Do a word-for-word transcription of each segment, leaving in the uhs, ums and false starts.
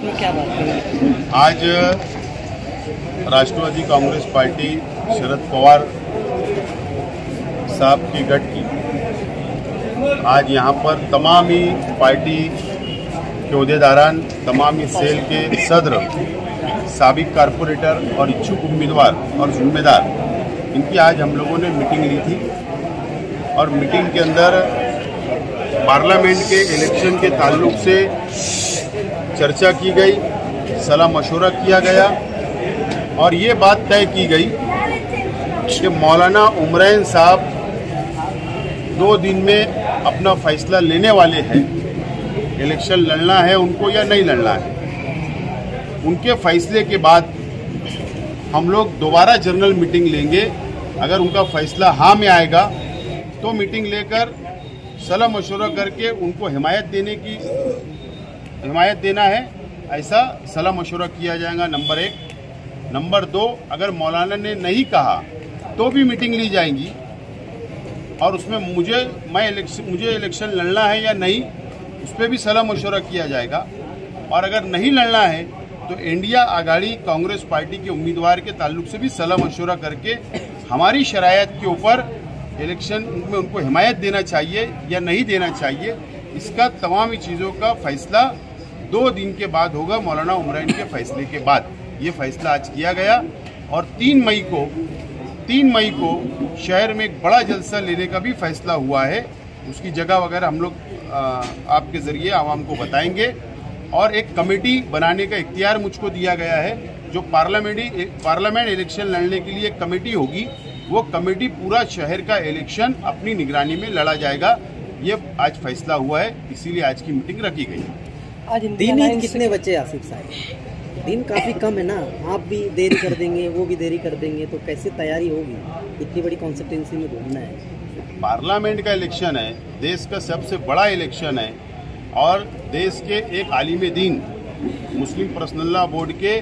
इसमें क्या बात करें? आज राष्ट्रवादी कांग्रेस पार्टी शरद पवार साहब की गठ की आज यहाँ पर तमाम ही पार्टी के अहदेदारान, तमाम ही सेल के सदर, साबिक कारपोरेटर और इच्छुक उम्मीदवार और जिम्मेदार, इनकी आज हम लोगों ने मीटिंग ली थी। और मीटिंग के अंदर पार्लियामेंट के इलेक्शन के ताल्लुक से चर्चा की गई, सलाह मशवरा किया गया और ये बात तय की गई कि मौलाना उमरैन साहब दो दिन में अपना फैसला लेने वाले हैं, इलेक्शन लड़ना है उनको या नहीं लड़ना है। उनके फैसले के बाद हम लोग दोबारा जनरल मीटिंग लेंगे। अगर उनका फैसला हाँ में आएगा तो मीटिंग लेकर सलाह मशवरा करके उनको हिमायत देने की हिमायत देना है, ऐसा सलाह मशवरा किया जाएगा। नंबर एक। नंबर दो, अगर मौलाना ने नहीं कहा तो भी मीटिंग ली जाएगी और उसमें मुझे मैं इलेक्शन मुझे इलेक्शन लड़ना है या नहीं, उस पर भी सलाह मशवरा किया जाएगा। और अगर नहीं लड़ना है तो इंडिया आघाड़ी कांग्रेस पार्टी के उम्मीदवार के ताल्लुक से भी सलाह मशवरा करके हमारी शरायत के ऊपर इलेक्शन में उनको हिमायत देना चाहिए या नहीं देना चाहिए, इसका तमाम ही चीज़ों का फैसला दो दिन के बाद होगा। मौलाना उमरैन के फैसले के बाद ये फैसला आज किया गया और तीन मई को तीन मई को शहर में एक बड़ा जलसा लेने का भी फैसला हुआ है। उसकी जगह वगैरह हम लोग आपके जरिए आवाम को बताएंगे और एक कमेटी बनाने का इख्तियार मुझको दिया गया है, जो पार्लियामेंट्री पार्लियामेंट इलेक्शन लड़ने के लिए एक कमेटी होगी। वो कमेटी पूरा शहर का इलेक्शन अपनी निगरानी में लड़ा जाएगा। ये आज फैसला हुआ है, इसीलिए आज की मीटिंग रखी गई। आज दिन कितने बचे आसिफ साहब? दिन काफी कम है ना, आप भी देरी कर देंगे, वो भी देरी कर देंगे, तो कैसे तैयारी होगी? इतनी बड़ी कॉन्स्टिट्यूंसी में घूमना है। पार्लियामेंट का इलेक्शन है, देश का सबसे बड़ा इलेक्शन है और देश के एक आलिम दीन, मुस्लिम पर्सनल बोर्ड के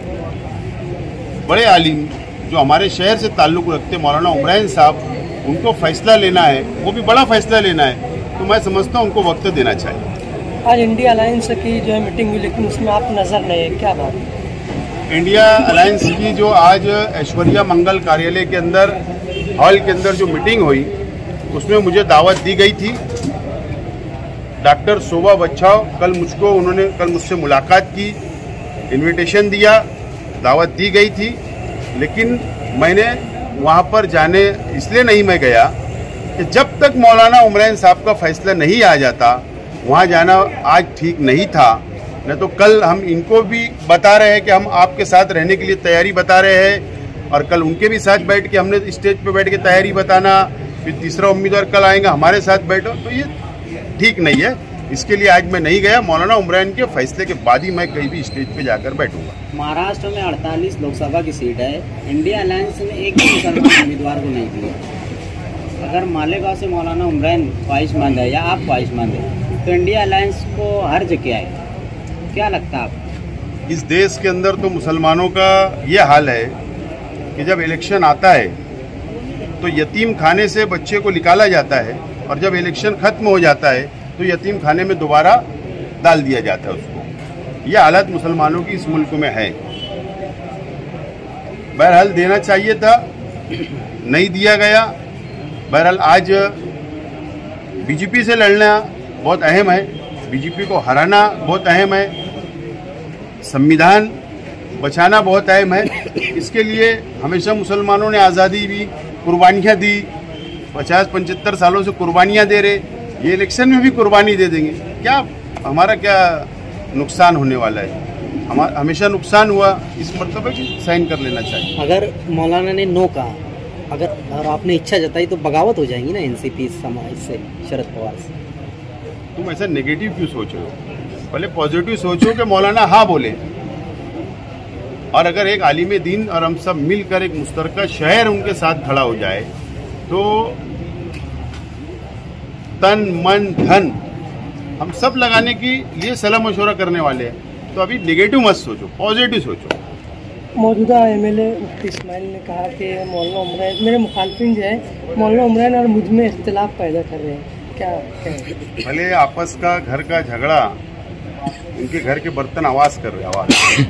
बड़े आलिम जो हमारे शहर से ताल्लुक़ रखते मौलाना उमरैन साहब, उनको फैसला लेना है, वो भी बड़ा फैसला लेना है, तो मैं समझता हूँ उनको वक्त देना चाहिए। आज इंडिया अलायंस की जो है मीटिंग हुई, लेकिन उसमें आप नजर नहीं है, क्या बात? इंडिया अलायंस की जो आज ऐश्वर्या मंगल कार्यालय के अंदर हॉल के अंदर जो मीटिंग हुई, उसमें मुझे दावत दी गई थी। डॉक्टर शोभा बच्छाव कल मुझको उन्होंने कल मुझसे मुलाकात की, इनविटेशन दिया, दावत दी गई थी, लेकिन मैंने वहाँ पर जाने इसलिए नहीं मैं गया कि जब तक मौलाना उमरैन साहब का फैसला नहीं आ जाता वहाँ जाना आज ठीक नहीं था। न तो कल हम इनको भी बता रहे हैं कि हम आपके साथ रहने के लिए तैयारी बता रहे हैं और कल उनके भी साथ बैठ के हमने स्टेज पे बैठ के तैयारी बताना, फिर तीसरा उम्मीदवार कल आएगा हमारे साथ बैठो, तो ये ठीक नहीं है। इसके लिए आज मैं नहीं गया। मौलाना उमरैन के फैसले के बाद ही मैं कहीं भी स्टेज पे जाकर बैठूंगा। महाराष्ट्र में अड़तालीस लोकसभा की सीट है, इंडिया अलायंस ने एक भी मुसलमान उम्मीदवार को नहीं दिया। अगर मालेगांव से मौलाना उमरैन ख्वाहिशमंद है या आप ख्वाहिशमंद है तो इंडिया अलायंस को हर जगह आए, क्या लगता है आपको? इस देश के अंदर तो मुसलमानों का ये हाल है कि जब इलेक्शन आता है तो यतीम खाने से बच्चे को निकाला जाता है और जब इलेक्शन खत्म हो जाता है तो यतीम खाने में दोबारा डाल दिया जाता है उसको। ये हालत मुसलमानों की इस मुल्क में है। बहरहाल देना चाहिए था, नहीं दिया गया। बहरहाल आज बीजेपी से लड़ना बहुत अहम है, बीजेपी को हराना बहुत अहम है, संविधान बचाना बहुत अहम है। इसके लिए हमेशा मुसलमानों ने आज़ादी भी कुर्बानियाँ दी, पचास पचहत्तर सालों से कुर्बानियाँ दे रहे, ये इलेक्शन में भी कुर्बानी दे देंगे। क्या हमारा क्या नुकसान होने वाला है? हमारा हमेशा नुकसान हुआ, इस मरतबे भी साइन कर लेना चाहिए। अगर मौलाना ने नो कहा, अगर और आपने इच्छा जताई तो बगावत हो जाएंगी ना एनसीपी समाज से, शरद पवार से। तुम ऐसा नेगेटिव क्यों सोच रहे हो? पहले पॉजिटिव सोचो कि मौलाना हाँ बोले, और अगर एक आलिम दीन और हम सब मिलकर एक मुश्तरका शहर उनके साथ खड़ा हो जाए तो तन मन धन हम सब लगाने के लिए सलाह मशवरा करने वाले हैं। तो अभी नेगेटिव मत सोचो, पॉजिटिव सोचो। मौजूदा एमएलए मुफ्ती इस्माइल ने कहा कि मौलाना उमरैन, मेरे मुखालफिन जो है मौलाना उमरैन और मुझ में इख्तिलाफ पैदा कर रहे हैं, क्या कहें? भले आपस का घर का झगड़ा उनके घर के बर्तन आवाज कर रहे आवाज।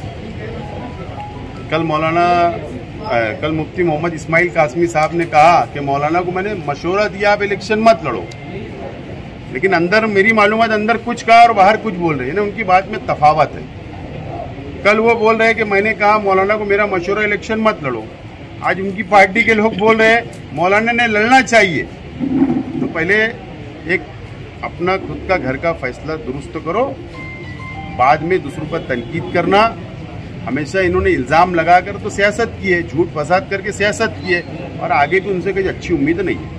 कल मौलाना कल मुफ्ती मोहम्मद इस्माइल कासमी साहब ने कहा कि मौलाना को मैंने मशवरा दिया आप इलेक्शन मत लड़ो, लेकिन अंदर मेरी मालूमात अंदर कुछ कहा और बाहर कुछ बोल रहे हैं ना, उनकी बात में तफावत है। कल वो बोल रहे हैं कि मैंने कहा मौलाना को मेरा मशवरा इलेक्शन मत लड़ो, आज उनकी पार्टी के लोग बोल रहे हैं मौलाना ने लड़ना चाहिए। तो पहले एक अपना खुद का घर का फैसला दुरुस्त करो, बाद में दूसरों पर तनकीद करना। हमेशा इन्होंने इल्ज़ाम लगाकर तो सियासत की है, झूठ फसाद करके सियासत की है, और आगे भी उनसे कोई अच्छी उम्मीद नहीं है।